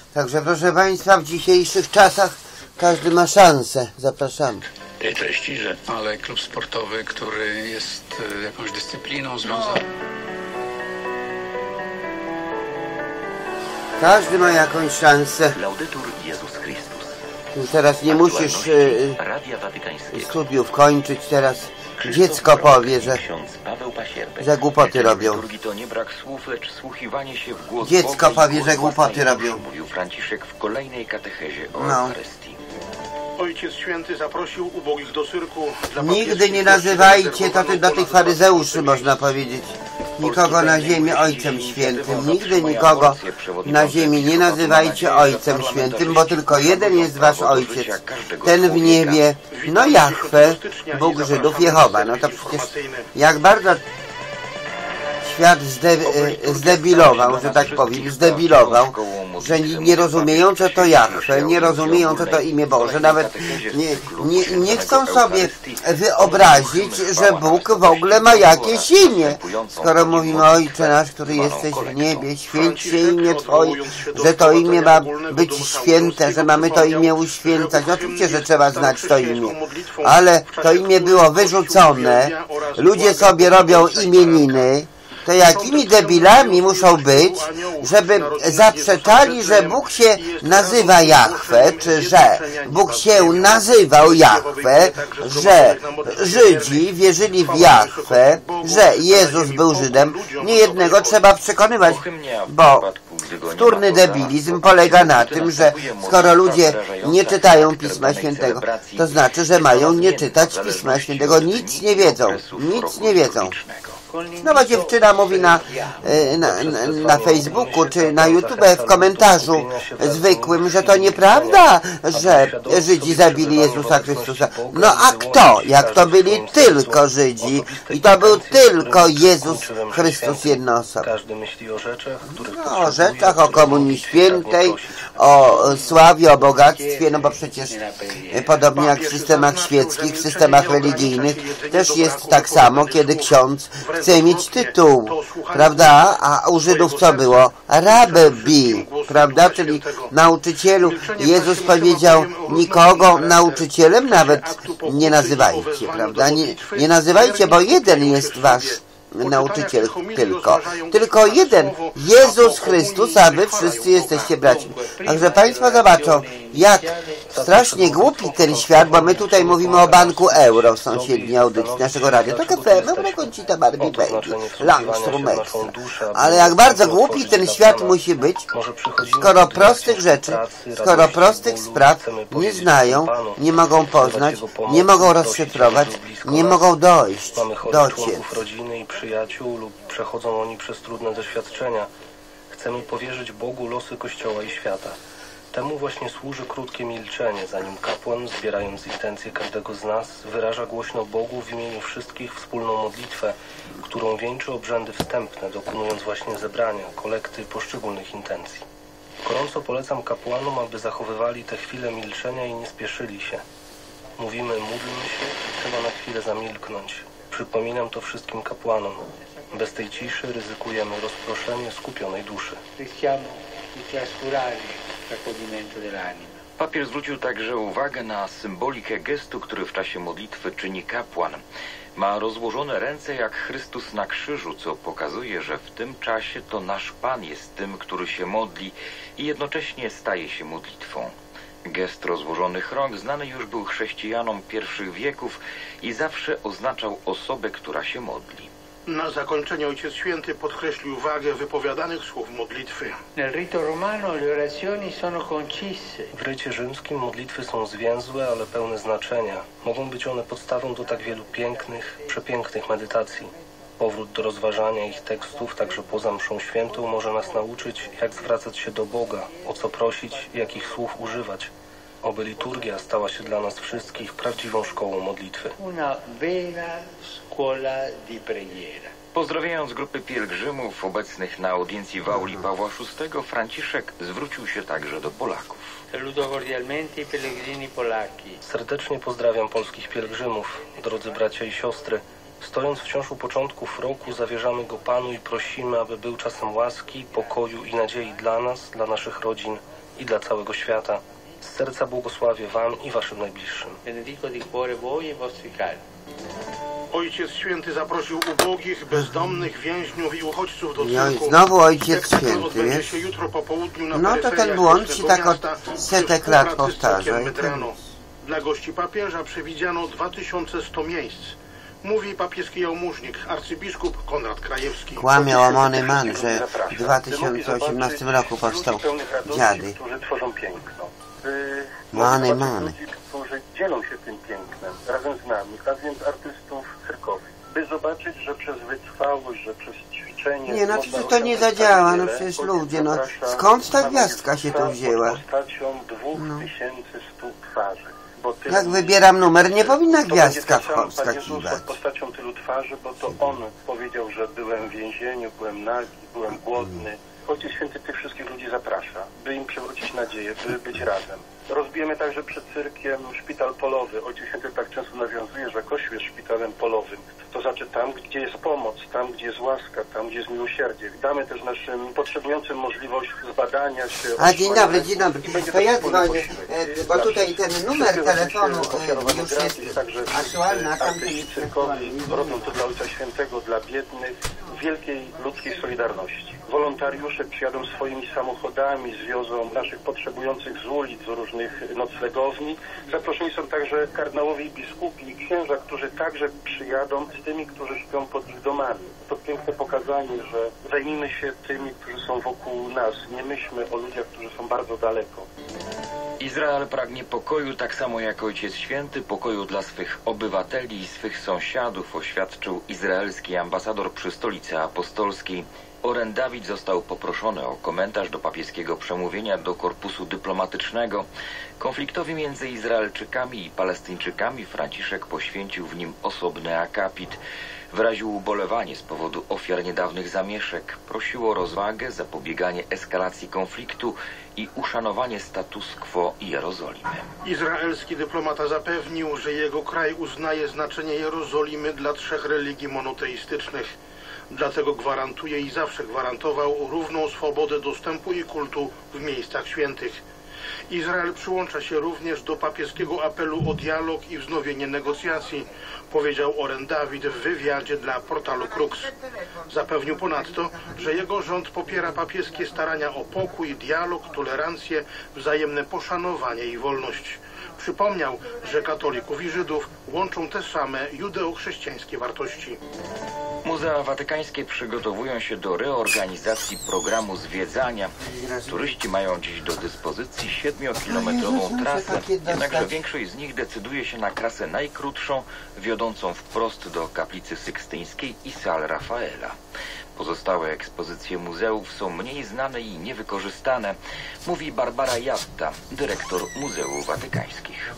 Także proszę Państwa, w dzisiejszych czasach każdy ma szansę. Zapraszamy. Tej treści, że ale klub sportowy, który jest jakąś dyscypliną związany. Każdy ma jakąś szansę. Laudetur Jezus Chrystus. Już teraz nie musisz studiów kończyć, teraz dziecko powie, że głupoty robią. To nie brak słów, lecz wsłuchiwanie się w głos dziecko powie, że głupoty robią. Mówił Franciszek w kolejnej katechezie o Eucharystii. Ojciec Święty zaprosił ubogich do cyrku. Nigdy nie nazywajcie, to do tych faryzeuszy można powiedzieć, nikogo na ziemi Ojcem Świętym. Nigdy nikogo na ziemi nie nazywajcie Ojcem Świętym, bo tylko jeden jest wasz Ojciec, ten w niebie, no Jahwe, Bóg Żydów, Jehowa. No to przecież jak bardzo świat zdebilował, że tak powiem, że nie rozumieją, co to Jahwe, nie rozumieją, co to imię Boże, nawet nie chcą sobie wyobrazić, że Bóg w ogóle ma jakieś imię. Skoro mówimy, Ojcze nasz, który jesteś w niebie, święć się imię Twoje, że to imię ma być święte, że mamy to imię uświęcać. Oczywiście, że trzeba znać to imię, ale to imię było wyrzucone, ludzie sobie robią imieniny. To jakimi debilami muszą być, żeby zaprzeczali, że Bóg się nazywa Jahwe, czy że Bóg się nazywał Jahwe, że Żydzi wierzyli w Jahwe, że Jezus był Żydem. Niejednego trzeba przekonywać, bo wtórny debilizm polega na tym, że skoro ludzie nie czytają Pisma Świętego, to znaczy, że mają nie czytać Pisma Świętego. Nic nie wiedzą, nic nie wiedzą. Nowa dziewczyna mówi na Facebooku czy na YouTube w komentarzu zwykłym, że to nieprawda, że Żydzi zabili Jezusa Chrystusa. No a kto? Jak to byli tylko Żydzi i to był tylko Jezus Chrystus jednoosobowy. O rzeczach, o Komunii Świętej, o sławie, o bogactwie, no bo przecież podobnie jak w systemach świeckich, w systemach religijnych też jest tak samo, kiedy ksiądz chce mieć tytuł, prawda? A u Żydów co było? Rabbi, prawda? Czyli nauczycielu. Jezus powiedział, nikogo nauczycielem nawet nie nazywajcie, prawda? Nie nazywajcie, bo jeden jest wasz nauczyciel tylko jeden, Jezus Chrystus, a wy wszyscy jesteście braćmi. Także Państwo zobaczą, jak strasznie głupi ten świat, bo my tutaj mówimy o Banku Euro w sąsiedniej audycji naszego radia. To KFM, Eurokoncita, Barbie Baby, Langstrom Extra. Ale jak bardzo głupi ten świat musi być, skoro prostych rzeczy, skoro prostych spraw nie znają, nie mogą poznać, nie mogą rozszyfrować, nie mogą dojść, dociec. Przyjaciół lub przechodzą oni przez trudne doświadczenia. Chcemy powierzyć Bogu losy Kościoła i świata. Temu właśnie służy krótkie milczenie, zanim kapłan, zbierając intencje każdego z nas, wyraża głośno Bogu w imieniu wszystkich wspólną modlitwę, którą wieńczy obrzędy wstępne, dokonując właśnie zebrania, kolekty poszczególnych intencji. Gorąco polecam kapłanom, aby zachowywali te chwile milczenia i nie spieszyli się. Mówimy, módlmy się i trzeba na chwilę zamilknąć. Przypominam to wszystkim kapłanom. Bez tej ciszy ryzykujemy rozproszenie skupionej duszy. Papież zwrócił także uwagę na symbolikę gestu, który w czasie modlitwy czyni kapłan. Ma rozłożone ręce jak Chrystus na krzyżu, co pokazuje, że w tym czasie to nasz Pan jest tym, który się modli i jednocześnie staje się modlitwą. Gest rozłożonych rąk znany już był chrześcijanom pierwszych wieków i zawsze oznaczał osobę, która się modli. Na zakończenie Ojciec Święty podkreślił wagę wypowiadanych słów modlitwy. W rycie rzymskim modlitwy są zwięzłe, ale pełne znaczenia. Mogą być one podstawą do tak wielu pięknych, przepięknych medytacji. Powrót do rozważania ich tekstów, także poza mszą świętą, może nas nauczyć, jak zwracać się do Boga, o co prosić, jakich słów używać. Oby liturgia stała się dla nas wszystkich prawdziwą szkołą modlitwy. Pozdrawiając grupy pielgrzymów obecnych na audiencji w auli Pawła VI, Franciszek zwrócił się także do Polaków. Serdecznie pozdrawiam polskich pielgrzymów, drodzy bracia i siostry. Stojąc wciąż u początków roku, zawierzamy go Panu i prosimy, aby był czasem łaski, pokoju i nadziei dla nas, dla naszych rodzin i dla całego świata. Z serca błogosławię Wam i Waszym najbliższym. Benedico di cuore voi e vostri cari. Ojciec Święty zaprosił ubogich, bezdomnych, więźniów i uchodźców do No i cyrku. znowu Ojciec Spektakl Święty, odbędzie wiesz? się jutro po południu na No to peryferiach ten błąd się Wiecznego tak od Miasta setek przy lat współpracy z powtarza. cyrkiem Medrano. Dla gości papieża przewidziano 2100 miejsc. Mówi papieski jałmużnik, arcybiskup Konrad Krajewski. Kłamie łamany man, że w 2018 roku powstał Dziady. Którzy tworzą piękno. Many, many. Ludzi, którzy dzielą się tym pięknem razem z nami, a więc artystów cyrkowych. By zobaczyć, że przez wytrwałość, że przez ćwiczenie... Nie, no można przecież to nie osiągnąć zadziała, tak no wiele. przecież Ojciec ludzie, no zaprasza skąd ta Pana gwiazdka się tu Jezusa wzięła? pod postacią 2100 twarzy. Bo tyle Jak ludzi- wybieram numer, nie powinna To będzie gwiazdka ten sam Pan Jezus wskakiwać. pod postacią tylu twarzy, bo to On powiedział, że byłem w więzieniu, byłem nagi, byłem głodny. Ojciec Święty tych wszystkich ludzi zaprasza, by im przywrócić nadzieję, by być razem. Rozbijemy także przed cyrkiem szpital polowy. Ojciec Święty tak często nawiązuje, że Kościół jest szpitalem polowym. To znaczy tam, gdzie jest pomoc, tam, gdzie jest łaska, tam, gdzie jest miłosierdzie. Damy też naszym potrzebującym możliwość zbadania się. A dzień dobry, dzień dobry. I będzie To ja wspólny dzwonię, posiłek. bo tutaj ten numer Wszystkie telefonu oczywiście ofiarowane już gratis, jest także aktualny, a tamten artyści jest cyrkowi aktualny. robią to dla Ojca Świętego, dla biednych, wielkiej ludzkiej solidarności. Wolontariusze przyjadą swoimi samochodami, zwiozą naszych potrzebujących z ulic, z różnych noclegowni. Zaproszeni są także kardynałowie i biskupi i księża, którzy także przyjadą z tymi, którzy śpią pod ich domami. To piękne pokazanie, że zajmijmy się tymi, którzy są wokół nas. Nie myślmy o ludziach, którzy są bardzo daleko. Izrael pragnie pokoju tak samo jak Ojciec Święty, pokoju dla swych obywateli i swych sąsiadów, oświadczył izraelski ambasador przy Stolicy Apostolskiej. Oren Dawid został poproszony o komentarz do papieskiego przemówienia do korpusu dyplomatycznego. Konfliktowi między Izraelczykami i Palestyńczykami Franciszek poświęcił w nim osobny akapit. Wyraził ubolewanie z powodu ofiar niedawnych zamieszek. Prosił o rozwagę, zapobieganie eskalacji konfliktu i uszanowanie status quo Jerozolimy. Izraelski dyplomata zapewnił, że jego kraj uznaje znaczenie Jerozolimy dla 3 religii monoteistycznych. Dlatego gwarantuje i zawsze gwarantował równą swobodę dostępu i kultu w miejscach świętych. Izrael przyłącza się również do papieskiego apelu o dialog i wznowienie negocjacji, powiedział Oren Dawid w wywiadzie dla portalu Crux. Zapewnił ponadto, że jego rząd popiera papieskie starania o pokój, dialog, tolerancję, wzajemne poszanowanie i wolność. Przypomniał, że katolików i Żydów łączą te same judeo-chrześcijańskie wartości. Muzea watykańskie przygotowują się do reorganizacji programu zwiedzania. Turyści mają dziś do dyspozycji 7-kilometrową trasę, jednakże większość z nich decyduje się na trasę najkrótszą, wiodącą wprost do kaplicy sykstyńskiej i sal Rafaela. Pozostałe ekspozycje muzeów są mniej znane i niewykorzystane, mówi Barbara Jatta, dyrektor Muzeów Watykańskich.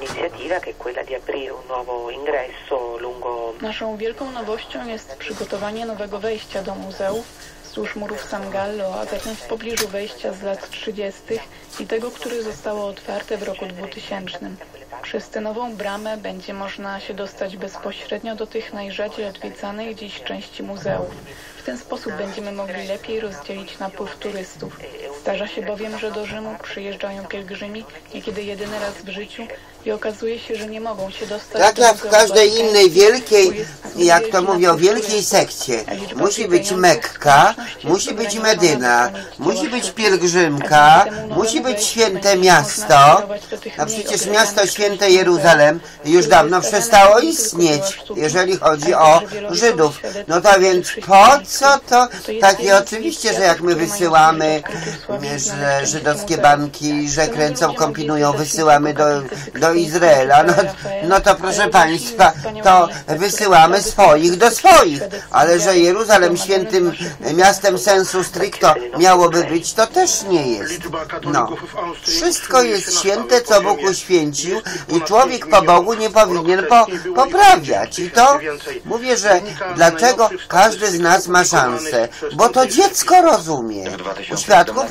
Naszą wielką nowością jest przygotowanie nowego wejścia do muzeów wzdłuż murów San Gallo, a zatem w pobliżu wejścia z lat 30. i tego, które zostało otwarte w roku 2000. Przez tę nową bramę będzie można się dostać bezpośrednio do tych najrzadziej odwiedzanych dziś części muzeów. W ten sposób będziemy mogli lepiej rozdzielić napływ turystów. Zdarza się bowiem, że do Rzymu przyjeżdżają pielgrzymi niekiedy jedyny raz w życiu i okazuje się, że nie mogą się dostać Tak do jak w Muzeum każdej Watykańskiego, innej wielkiej, bo jest jak to wielki mówią, napływ wielkiej turystów, sekcie. a liczba Musi być odwiedzających Mekka, społeczności musi jest być ograniczona, Medyna, by chronić musi dzieła być sztuki. pielgrzymka, A dzięki temu nowemu musi być wejściu święte będzie miasto. można skierować do tych A mniej przecież odwiedzanych miasto święte części Jeruzalem muzeów, już które dawno wystawiane przestało nie tylko istnieć, dzieła sztuki, jeżeli chodzi ale o także wielowiekowe Żydów. świadectwo No to więc po co to jest takie? jeden z Oczywiście, że inicjatyw, jak my które mają wysyłamy, odkrytych sławnych że znaleźć żydowskie muzeów. banki, że Chcemy, kręcą, by ludzie kombinują, mogli wysyłamy zobaczyć do Sykstyńską, Izraela. No to proszę Państwa, to wysyłamy swoich do swoich. Ale że Jeruzalem świętym miastem sensu stricto miałoby być, to też nie jest. Liczba No. katolików w Austrii Wszystko utrzymuje się jest na święte, stałym co Bóg poziomie. uświęcił Jest ich i ponad człowiek 5 po Bogu milionów. nie powinien Rok wcześniej było ich poprawiać. I to 10 więcej. mówię, że Wynika z dlaczego najnowszych każdy z statystyk nas ma opublikowanych szansę, przez bo to Stolce dziecko rozumie. W U 2014 świadków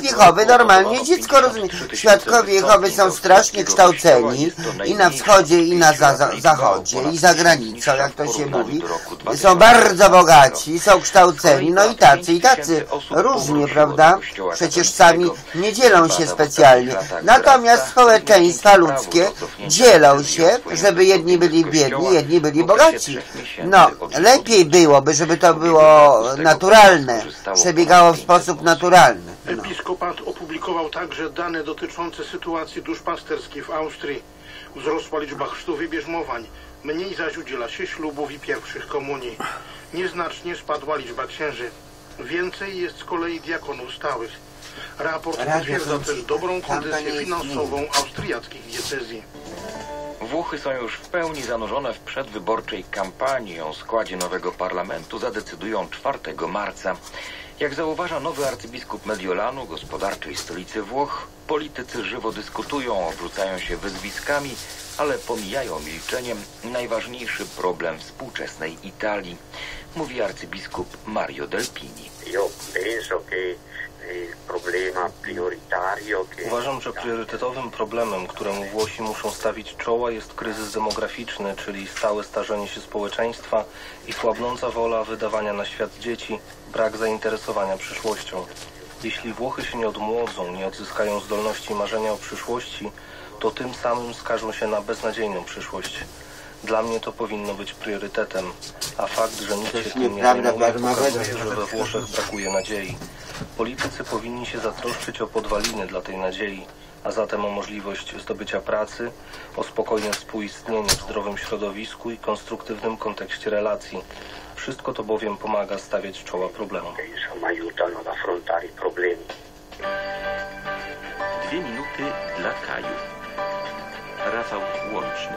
Jehowy normalnie dziecko rozumie. Świadkowie Jehowy są strasznie kształceni i na wschodzie, i na zachodzie, i za granicą, jak to się mówi. Są bardzo bogaci, są kształceni, no i tacy, różnie, prawda? Przecież sami nie dzielą się specjalnie. Natomiast społeczeństwa ludzkie dzielą się, żeby jedni byli biedni, jedni byli bogaci. No, lepiej byłoby, żeby to było naturalne, przebiegało w sposób naturalny. No. Episkopat opublikował także dane dotyczące sytuacji duszpasterskiej w Austrii. Wzrosła liczba chrztów i bierzmowań, mniej zaś udziela się ślubów i pierwszych komunii. Nieznacznie spadła liczba księży. Więcej jest z kolei diakonów stałych. Raport potwierdza też dobrą kondycję finansową austriackich diecezji. Włochy są już w pełni zanurzone w przedwyborczej kampanii. O składzie nowego parlamentu zadecydują 4 marca. Jak zauważa nowy arcybiskup Mediolanu, gospodarczej stolicy Włoch, politycy żywo dyskutują, obrzucają się wyzwiskami, ale pomijają milczeniem najważniejszy problem współczesnej Italii, mówi arcybiskup Mario Delpini. Uważam, że priorytetowym problemem, któremu Włosi muszą stawić czoła, jest kryzys demograficzny, czyli stałe starzenie się społeczeństwa i słabnąca wola wydawania na świat dzieci, brak zainteresowania przyszłością. Jeśli Włochy się nie odmłodzą, nie odzyskają zdolności marzenia o przyszłości, to tym samym skażą się na beznadziejną przyszłość. Dla mnie to powinno być priorytetem, a fakt, że nikt się tym nie zajmuje, pokazuje, że we Włoszech brakuje nadziei. Politycy powinni się zatroszczyć o podwaliny dla tej nadziei, a zatem o możliwość zdobycia pracy, o spokojne współistnienie w zdrowym środowisku i konstruktywnym kontekście relacji. Wszystko to bowiem pomaga stawiać czoła problemom. 2 minuty dla Kaju. Rafał Łączny.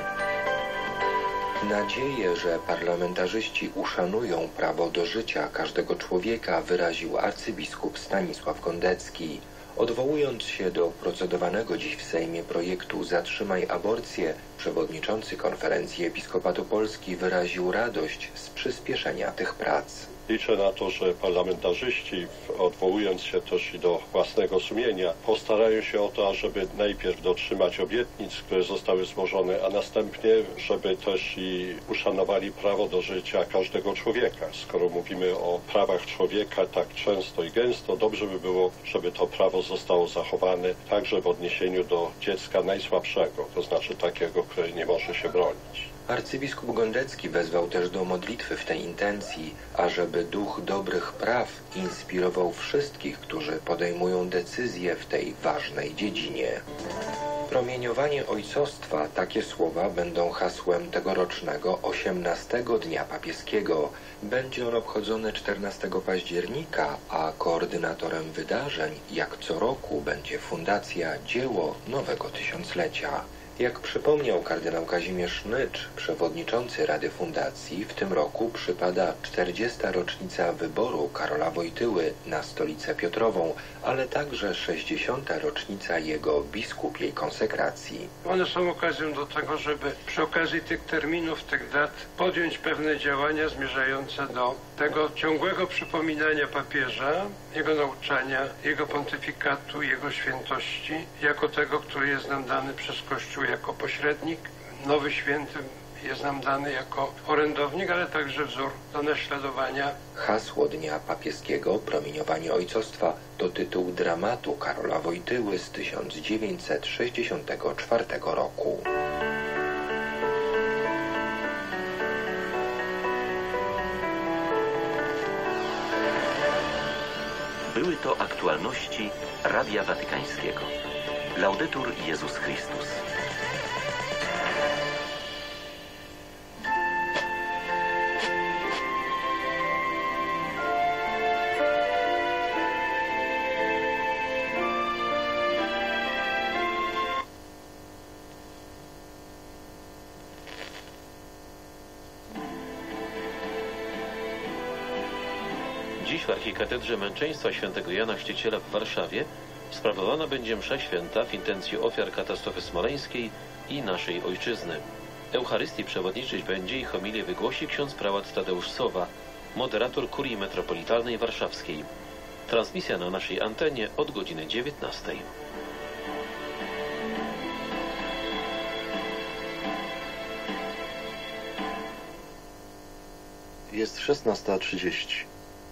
Nadzieję, że parlamentarzyści uszanują prawo do życia każdego człowieka, wyraził arcybiskup Stanisław Gondecki. Odwołując się do procedowanego dziś w Sejmie projektu Zatrzymaj aborcję, przewodniczący Konferencji Episkopatu Polski wyraził radość z przyspieszenia tych prac. Liczę na to, że parlamentarzyści, odwołując się też i do własnego sumienia, postarają się o to, ażeby najpierw dotrzymać obietnic, które zostały złożone, a następnie, żeby też i uszanowali prawo do życia każdego człowieka. Skoro mówimy o prawach człowieka tak często i gęsto, dobrze by było, żeby to prawo zostało zachowane także w odniesieniu do dziecka najsłabszego, to znaczy takiego, które nie może się bronić. Arcybiskup Gondecki wezwał też do modlitwy w tej intencji, ażeby duch dobrych praw inspirował wszystkich, którzy podejmują decyzje w tej ważnej dziedzinie. Promieniowanie ojcostwa, takie słowa będą hasłem tegorocznego 18 Dnia Papieskiego. Będzie on obchodzony 14 października, a koordynatorem wydarzeń, jak co roku, będzie Fundacja Dzieło Nowego Tysiąclecia. Jak przypomniał kardynał Kazimierz Nycz, przewodniczący Rady Fundacji, w tym roku przypada 40. rocznica wyboru Karola Wojtyły na Stolicę Piotrową, ale także 60. rocznica jego biskupiej konsekracji. One są okazją do tego, żeby przy okazji tych terminów, tych dat podjąć pewne działania zmierzające do tego ciągłego przypominania papieża, jego nauczania, jego pontyfikatu, jego świętości, jako tego, który jest nam dany przez Kościół jako pośrednik. Nowy Święty jest nam dany jako orędownik, ale także wzór do naśladowania. Hasło Dnia Papieskiego Promieniowanie Ojcostwa to tytuł dramatu Karola Wojtyły z 1964 roku. Były to aktualności Radia Watykańskiego. Laudetur Jezus Chrystus. Dziś w Archikatedrze Męczeństwa Świętego Jana Chrzciciela w Warszawie sprawowana będzie msza święta w intencji ofiar katastrofy smoleńskiej i naszej ojczyzny. Eucharystii przewodniczyć będzie i homilię wygłosi ksiądz prałat Tadeusz Sowa, moderator Kurii Metropolitalnej Warszawskiej. Transmisja na naszej antenie od godziny 19. Jest 16:30.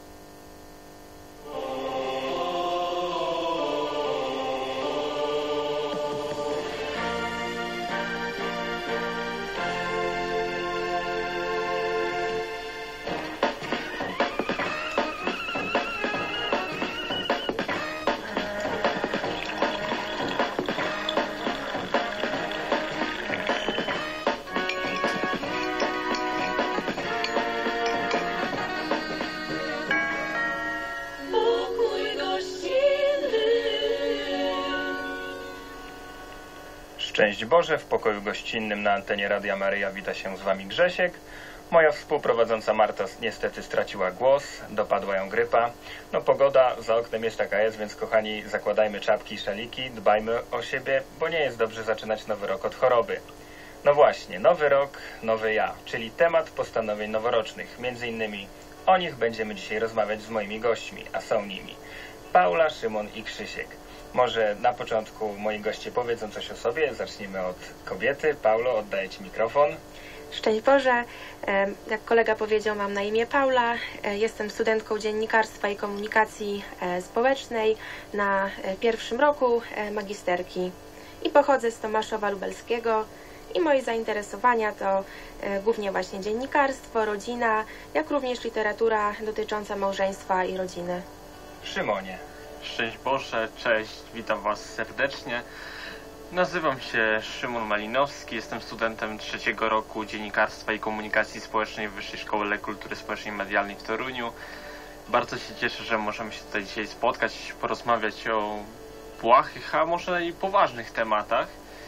Szczęść Boże, w pokoju gościnnym na antenie Radia Maryja wita się z Wami Grzesiek. Moja współprowadząca Marta niestety straciła głos, dopadła ją grypa. No pogoda za oknem jest taka jest, więc kochani, zakładajmy czapki i szaliki, dbajmy o siebie, bo nie jest dobrze zaczynać nowy rok od choroby. No właśnie, nowy rok, nowy ja, czyli temat postanowień noworocznych. Między innymi o nich będziemy dzisiaj rozmawiać z moimi gośćmi, a są nimi Paula, Szymon i Krzysiek. Może na początku moi goście powiedzą coś o sobie. Zacznijmy od kobiety. Paulo, oddaję Ci mikrofon. Szczęść Boże. Jak kolega powiedział, mam na imię Paula. Jestem studentką dziennikarstwa i komunikacji społecznej na pierwszym roku magisterki i pochodzę z Tomaszowa Lubelskiego i moje zainteresowania to głównie właśnie dziennikarstwo, rodzina, jak również literatura dotycząca małżeństwa i rodziny. Szymonie. Szczęść Boże, cześć, witam Was serdecznie. Nazywam się Szymon Malinowski, jestem studentem 3. roku Dziennikarstwa i Komunikacji Społecznej w Wyższej Szkole Kultury Społecznej i Medialnej w Toruniu. Bardzo się cieszę, że możemy się tutaj dzisiaj spotkać, porozmawiać o błahych, a może i poważnych tematach.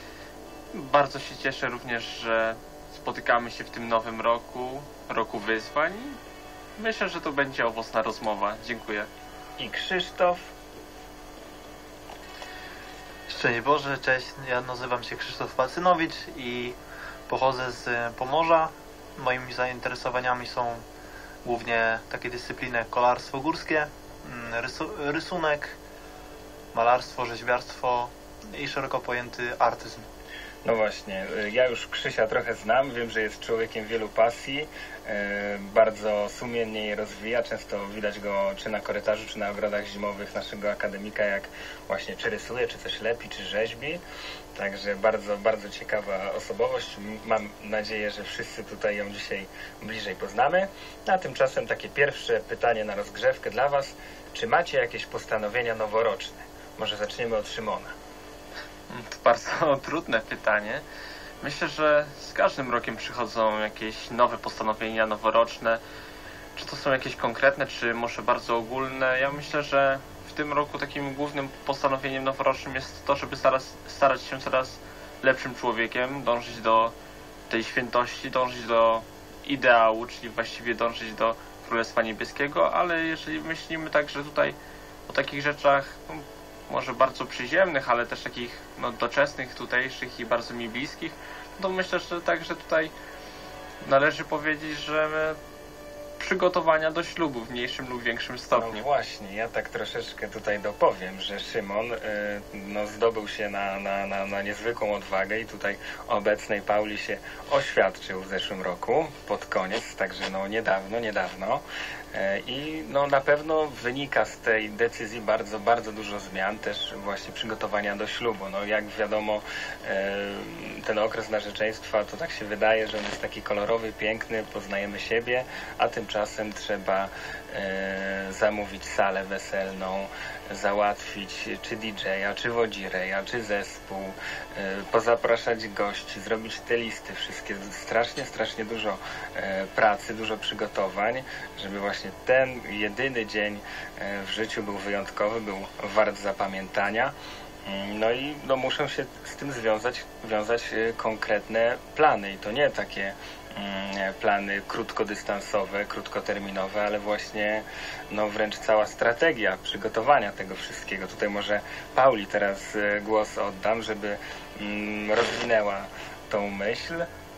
Bardzo się cieszę również, że spotykamy się w tym nowym roku wyzwań. Myślę, że to będzie owocna rozmowa. Dziękuję. I Krzysztof. Szczęść Boże, cześć, ja nazywam się Krzysztof Palcynowicz i pochodzę z Pomorza. Moimi zainteresowaniami są głównie takie dyscypliny jak kolarstwo górskie, rysunek, malarstwo, rzeźbiarstwo i szeroko pojęty artyzm. No właśnie, ja już Krzysia trochę znam, wiem, że jest człowiekiem wielu pasji, bardzo sumiennie je rozwija, często widać go czy na korytarzu, czy na ogrodach zimowych naszego akademika, jak właśnie czy rysuje, czy coś lepi, czy rzeźbi, także bardzo, bardzo ciekawa osobowość, mam nadzieję, że wszyscy tutaj ją dzisiaj bliżej poznamy, a tymczasem takie pierwsze pytanie na rozgrzewkę dla Was, czy macie jakieś postanowienia noworoczne? Może zaczniemy od Szymona. To bardzo trudne pytanie. Myślę, że z każdym rokiem przychodzą jakieś nowe postanowienia noworoczne. Czy to są jakieś konkretne, czy może bardzo ogólne? Ja myślę, że w tym roku takim głównym postanowieniem noworocznym jest to, żeby starać się coraz lepszym człowiekiem, dążyć do tej świętości, dążyć do ideału, czyli właściwie dążyć do Królestwa Niebieskiego, ale jeżeli myślimy także tutaj o takich rzeczach, może bardzo przyziemnych, ale też takich doczesnych, tutejszych i bardzo mi bliskich, to myślę, że także tutaj należy powiedzieć, że przygotowania do ślubu w mniejszym lub większym stopniu. No właśnie, ja tak troszeczkę tutaj dopowiem, że Szymon zdobył się na niezwykłą odwagę i tutaj obecnej Pauli się oświadczył w zeszłym roku, pod koniec, także niedawno. I na pewno wynika z tej decyzji bardzo, bardzo dużo zmian, też właśnie przygotowania do ślubu. No jak wiadomo, ten okres narzeczeństwa to tak się wydaje, że on jest taki kolorowy, piękny, poznajemy siebie, a tymczasem trzeba zamówić salę weselną, załatwić czy DJ-a, czy wodzireja, czy zespół, pozapraszać gości, zrobić te listy wszystkie, strasznie dużo pracy, dużo przygotowań, żeby właśnie ten jedyny dzień w życiu był wyjątkowy, był wart zapamiętania. No i muszą się z tym wiązać konkretne plany i to nie takie plany krótkodystansowe, krótkoterminowe, ale właśnie wręcz cała strategia przygotowania tego wszystkiego. Tutaj może Pauli teraz głos oddam, żeby rozwinęła tą myśl.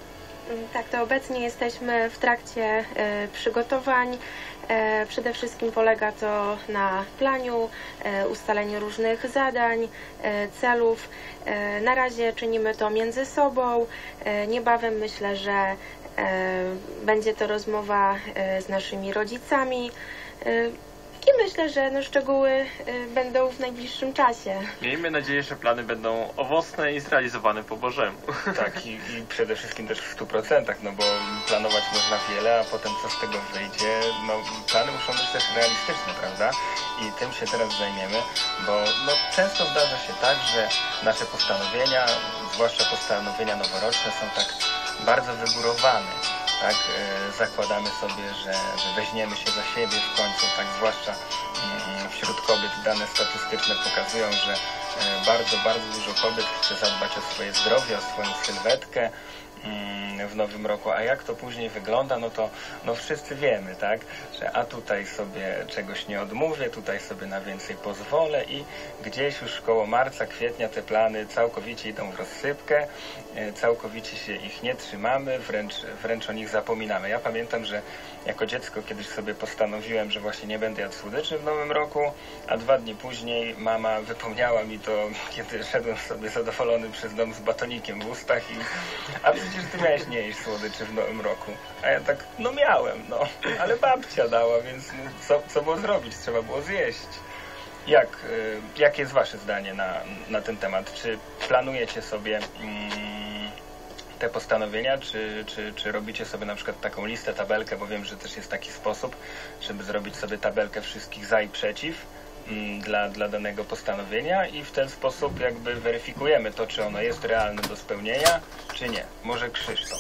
Tak, to obecnie jesteśmy w trakcie przygotowań. Przede wszystkim polega to na planiu, ustaleniu różnych zadań, celów. Na razie czynimy to między sobą. Niebawem myślę, że będzie to rozmowa z naszymi rodzicami. I myślę, że szczegóły będą w najbliższym czasie. Miejmy nadzieję, że plany będą owocne i zrealizowane po Bożemu. Tak, i przede wszystkim też w 100%, no bo planować można wiele, a potem co z tego wyjdzie, no plany muszą być też realistyczne, prawda? I tym się teraz zajmiemy, bo no, często zdarza się tak, że nasze postanowienia, zwłaszcza postanowienia noworoczne, są tak bardzo wygórowane. Tak, zakładamy sobie, że weźmiemy się za siebie w końcu, tak zwłaszcza wśród kobiet dane statystyczne pokazują, że bardzo dużo kobiet chce zadbać o swoje zdrowie, o swoją sylwetkę w nowym roku, a jak to później wygląda, no to wszyscy wiemy, tak, że a tutaj sobie czegoś nie odmówię, tutaj sobie na więcej pozwolę i gdzieś już koło marca, kwietnia te plany całkowicie idą w rozsypkę, całkowicie się ich nie trzymamy, wręcz o nich zapominamy. Ja pamiętam, że jako dziecko kiedyś sobie postanowiłem, że właśnie nie będę jadł słodyczy w nowym roku, a 2 dni później mama wypomniała mi to, kiedy szedłem sobie zadowolony przez dom z batonikiem w ustach a przecież ty miałeś nie jeść słodyczy w nowym roku. A ja tak, no miałem, ale babcia dała, więc co było zrobić? Trzeba było zjeść. Jakie jest wasze zdanie na ten temat? Czy planujecie sobie te postanowienia, czy robicie sobie na przykład taką listę, tabelkę, bo wiem, że też jest taki sposób, żeby zrobić sobie tabelkę wszystkich za i przeciw dla danego postanowienia i w ten sposób jakby weryfikujemy to, czy ono jest realne do spełnienia, czy nie. Może Krzysztof.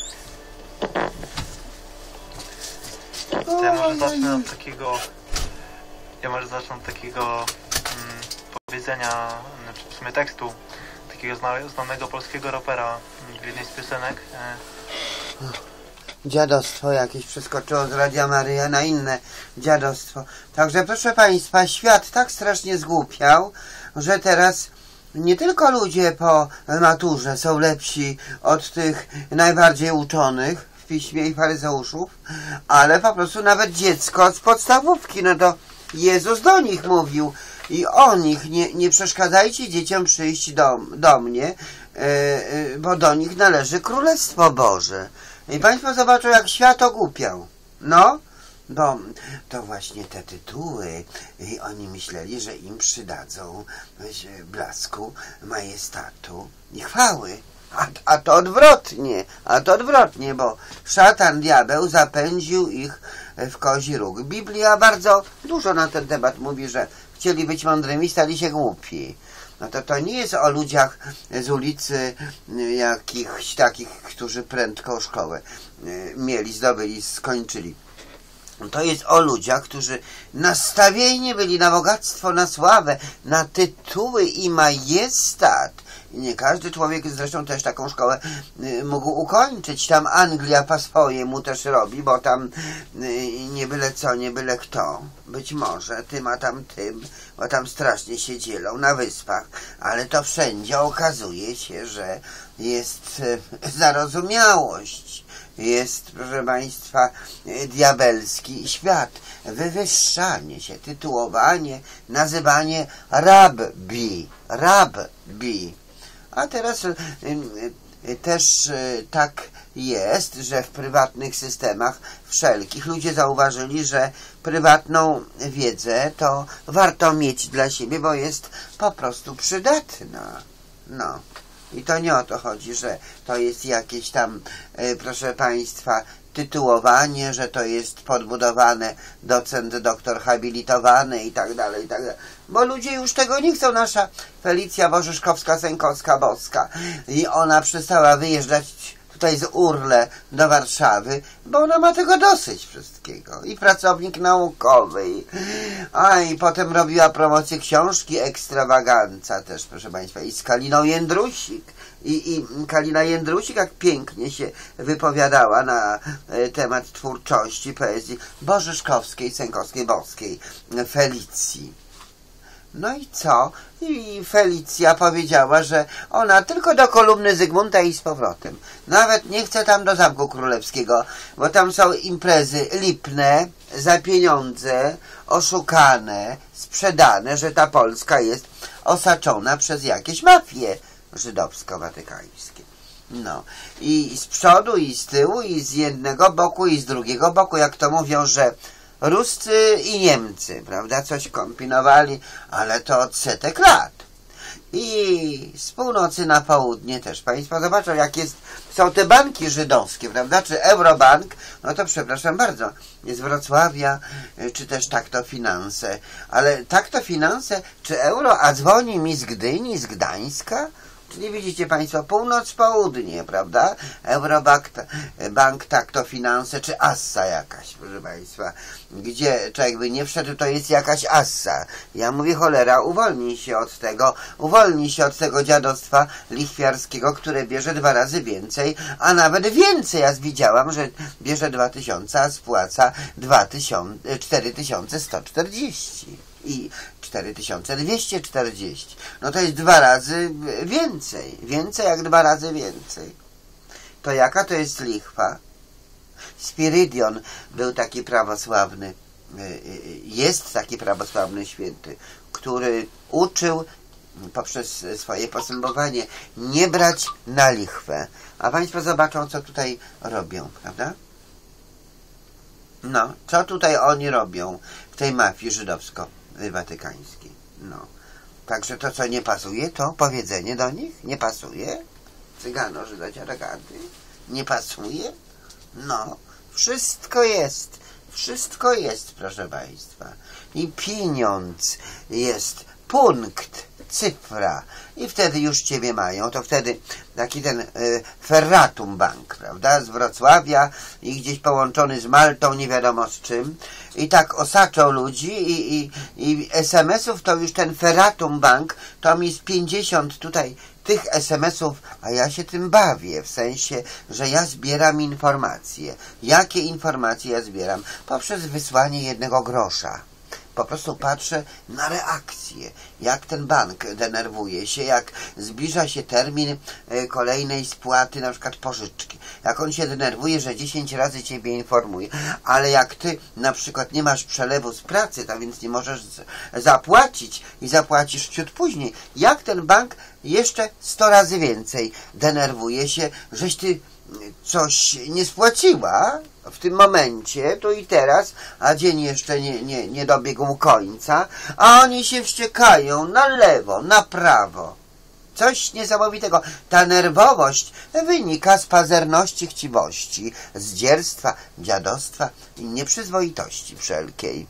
Ja może zacznę od takiego powiedzenia, czy w sumie tekstu takiego znanego polskiego rapera w jednej z piosenek. Dziadostwo jakieś przeskoczyło z Radia Maryja na inne dziadostwo. Także proszę Państwa, świat tak strasznie zgłupiał, że teraz nie tylko ludzie po maturze są lepsi od tych najbardziej uczonych w piśmie i faryzeuszów, ale po prostu nawet dziecko z podstawówki, no to Jezus do nich mówił i o nich nie przeszkadzajcie dzieciom przyjść do mnie, bo do nich należy Królestwo Boże. I Państwo zobaczą, jak świat ogłupiał. No, bo to właśnie te tytuły i oni myśleli, że im przydadzą blasku, majestatu i chwały. A to odwrotnie, bo szatan, diabeł zapędził ich w kozi róg. Biblia bardzo dużo na ten temat mówi, że chcieli być mądrymi, stali się głupi. No to nie jest o ludziach z ulicy jakichś takich, którzy prędko szkołę zdobyli, skończyli. To jest o ludziach, którzy nastawieni byli na bogactwo, na sławę, na tytuły i majestat. I nie każdy człowiek, zresztą też taką szkołę mógł ukończyć. Tam Anglia po swojemu też robi, bo tam nie byle co, nie byle kto. Być może tym, a tam tym, bo tam strasznie się dzielą na wyspach. Ale to wszędzie okazuje się, że jest zarozumiałość. Jest, proszę Państwa, diabelski świat. Wywyższanie się, tytułowanie, nazywanie rabbi. A teraz też tak jest, że w prywatnych systemach wszelkich ludzie zauważyli, że prywatną wiedzę to warto mieć dla siebie, bo jest po prostu przydatna. No. I to nie o to chodzi, że to jest jakieś tam, proszę Państwa, tytułowanie, że to jest podbudowane, docent, doktor habilitowany i tak dalej, Bo ludzie już tego nie chcą. Nasza Felicja Bożyszkowska-Sękowska-Boska i ona przestała wyjeżdżać tutaj z Urle do Warszawy, bo ona ma tego dosyć wszystkiego. I pracownik naukowy. I potem robiła promocję książki Ekstrawaganza też, proszę Państwa. I z Kaliną Jędrusik. I Kalina Jędrusik jak pięknie się wypowiadała na temat twórczości, poezji Bożyszkowskiej, Sękowskiej, Boskiej, Felicji. No i co? I Felicja powiedziała, że ona tylko do kolumny Zygmunta i z powrotem. Nawet nie chce tam do Zamku Królewskiego, bo tam są imprezy lipne, za pieniądze, oszukane, sprzedane, że ta Polska jest osaczona przez jakieś mafie żydowsko-watykańskie. No. I z przodu, i z tyłu, i z jednego boku, i z drugiego boku, jak to mówią, że Ruscy i Niemcy, prawda, coś kombinowali, ale to od setek lat. I z północy na południe też. Państwo zobaczą, jak są te banki żydowskie, prawda, czy Eurobank, no to przepraszam bardzo, jest Wrocławia, czy też Takto Finanse. Ale Takto Finanse, czy Euro, a dzwoni mi z Gdyni, z Gdańska? Czyli widzicie Państwo, północ, południe, prawda? Eurobank, Bank Takto Finanse, czy Assa jakaś, proszę Państwa. Gdzie człowiek by nie wszedł, to jest jakaś Assa. Ja mówię, cholera, uwolnij się od tego dziadostwa lichwiarskiego, które bierze 2 razy więcej, a nawet więcej. Ja widziałam, że bierze 2000, a spłaca 4140. I 4240. No to jest 2 razy więcej. Więcej jak 2 razy więcej. To jaka to jest lichwa? Spirydion był taki prawosławny, jest taki prawosławny święty, który uczył poprzez swoje postępowanie nie brać na lichwę. A Państwo zobaczą, co tutaj robią, prawda? No, co tutaj oni robią w tej mafii żydowsko-watykańskiej. No. Także to, co nie pasuje, to powiedzenie do nich nie pasuje. Cygano, Żyda, ciaraganty. Nie pasuje? No. Wszystko jest, proszę Państwa. I pieniądz jest, punkt, cyfra. I wtedy już Ciebie mają. To wtedy taki ten Ferratum Bank, prawda, z Wrocławia i gdzieś połączony z Maltą, nie wiadomo z czym. I tak osaczą ludzi i SMS-ów to już ten Ferratum Bank, to mi z 50 tutaj tych SMS-ów, a ja się tym bawię, w sensie, że ja zbieram informacje. Jakie informacje ja zbieram? Poprzez wysłanie 1 grosza. Po prostu patrzę na reakcję, jak ten bank denerwuje się, jak zbliża się termin kolejnej spłaty, na przykład pożyczki. Jak on się denerwuje, że 10 razy Ciebie informuje, ale jak Ty na przykład nie masz przelewu z pracy, to więc nie możesz zapłacić i zapłacisz ciut później, jak ten bank jeszcze 100 razy więcej denerwuje się, żeś Ty coś nie spłaciła w tym momencie, tu i teraz, a dzień jeszcze nie dobiegł końca, a oni się wściekają na lewo, na prawo. Coś niesamowitego. Ta nerwowość wynika z pazerności, chciwości, zdzierstwa, dziadostwa i nieprzyzwoitości wszelkiej.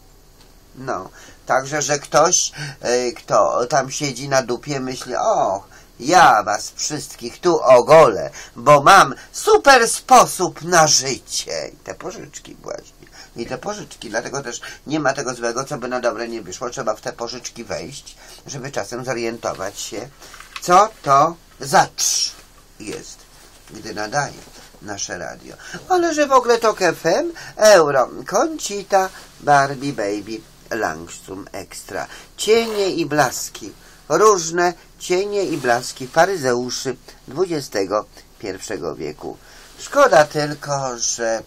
No, także, że ktoś, kto tam siedzi na dupie, myśli, o, ja was wszystkich tu ogolę, bo mam super sposób na życie. I te pożyczki właśnie. I te pożyczki. Dlatego też nie ma tego złego, co by na dobre nie wyszło. Trzeba w te pożyczki wejść, żeby czasem zorientować się, co to za jest, gdy nadaje nasze radio. Ale że w ogóle to FM, Euro, Conchita, Barbie, Baby, Langstrom Extra. Cienie i blaski. Różne cienie i blaski faryzeuszy XXI wieku. Szkoda tylko, że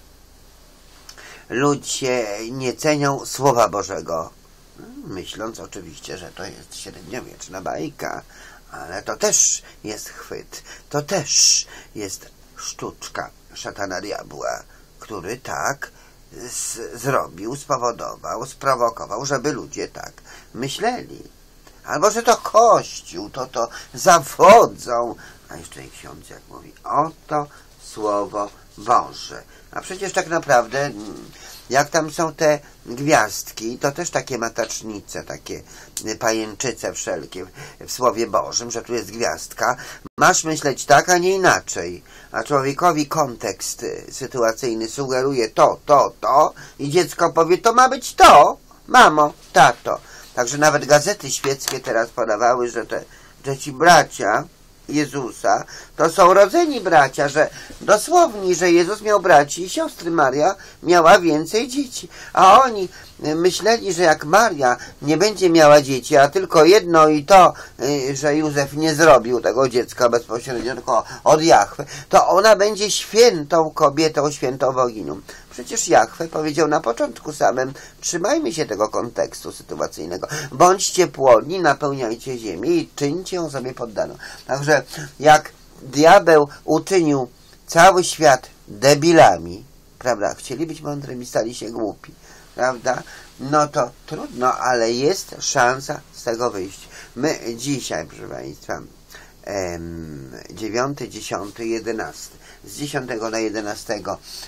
ludzie nie cenią Słowa Bożego. Myśląc oczywiście, że to jest średniowieczna bajka, ale to też jest chwyt, to też jest sztuczka szatana diabła, który tak zrobił, spowodował, sprowokował, żeby ludzie tak myśleli. Albo, że to Kościół, to zawodzą. A jeszcze i ksiądz, jak mówi, oto Słowo Boże. A przecież tak naprawdę, jak tam są te gwiazdki, to też takie matacznice, takie pajęczyce wszelkie w Słowie Bożym, że tu jest gwiazdka. Masz myśleć tak, a nie inaczej. A człowiekowi kontekst sytuacyjny sugeruje to i dziecko powie, to ma być to, mamo, tato. Także nawet gazety świeckie teraz podawały, że ci bracia Jezusa to są rodzeni bracia, że dosłownie, że Jezus miał braci i siostry, Maria miała więcej dzieci. A oni myśleli, że jak Maria nie będzie miała dzieci, a tylko jedno i to, że Józef nie zrobił tego dziecka bezpośrednio, tylko od Jahwe, to ona będzie świętą kobietą, świętą boginią. Przecież Jahwe powiedział na początku samym, trzymajmy się tego kontekstu sytuacyjnego. Bądźcie płodni, napełniajcie ziemię i czyńcie ją sobie poddaną. Także jak diabeł uczynił cały świat debilami, prawda, chcieli być mądrymi, stali się głupi, prawda, no to trudno, ale jest szansa z tego wyjść. My dzisiaj, proszę Państwa, 9, 10, 11, z 10 na 11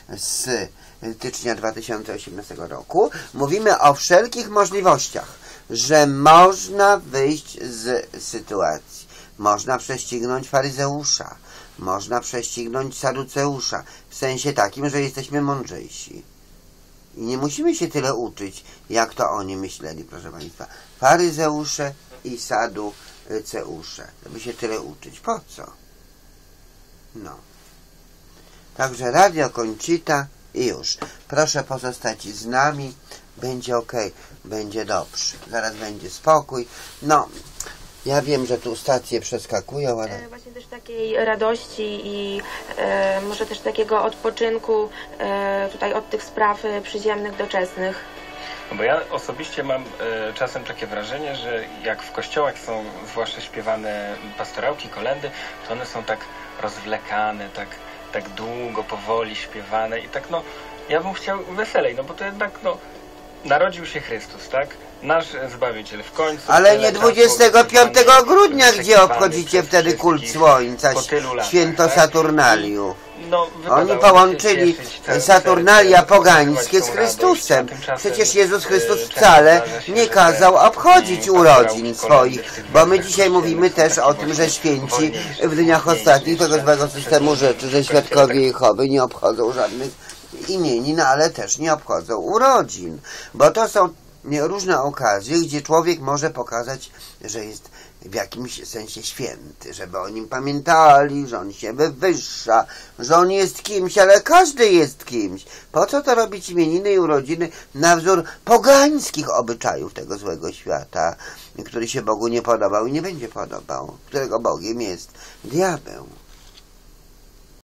stycznia 2018 roku mówimy o wszelkich możliwościach, że można wyjść z sytuacji. Można prześcignąć faryzeusza, można prześcignąć saduceusza, w sensie takim, że jesteśmy mądrzejsi. I nie musimy się tyle uczyć, jak to oni myśleli, proszę Państwa. Faryzeusze i saduceusze. Żeby się tyle uczyć. Po co? No. Także Radio Conchita i już. Proszę pozostać z nami. Będzie ok, będzie dobrze. Zaraz będzie spokój. No, ja wiem, że tu stacje przeskakują, ale... Właśnie też takiej radości i może też takiego odpoczynku tutaj od tych spraw przyziemnych, doczesnych. No bo ja osobiście mam czasem takie wrażenie, że jak w kościołach są zwłaszcza śpiewane pastorałki, kolędy, to one są tak rozwlekane, tak długo, powoli śpiewane i tak, no, ja bym chciał weselej, no bo to jednak, no, narodził się Chrystus, tak? Nasz Zbawiciel w końcu. Ale nie 25 grudnia, gdzie obchodzicie wtedy kult Słońca, święto Saturnaliów. No, oni połączyli Saturnalia pogańskie z Chrystusem. Przecież Jezus Chrystus wcale nie kazał obchodzić urodzin swoich, bo my dzisiaj mówimy też o tym, że święci w dniach ostatnich tego złego systemu rzeczy, że świadkowie Jehowy nie obchodzą żadnych imienin, ale też nie obchodzą urodzin, bo to są różne okazje, gdzie człowiek może pokazać, że jest w jakimś sensie święty, żeby o nim pamiętali, że on się wywyższa, że on jest kimś, ale każdy jest kimś. Po co to robić imieniny i urodziny na wzór pogańskich obyczajów tego złego świata, który się Bogu nie podobał i nie będzie podobał, którego Bogiem jest diabeł.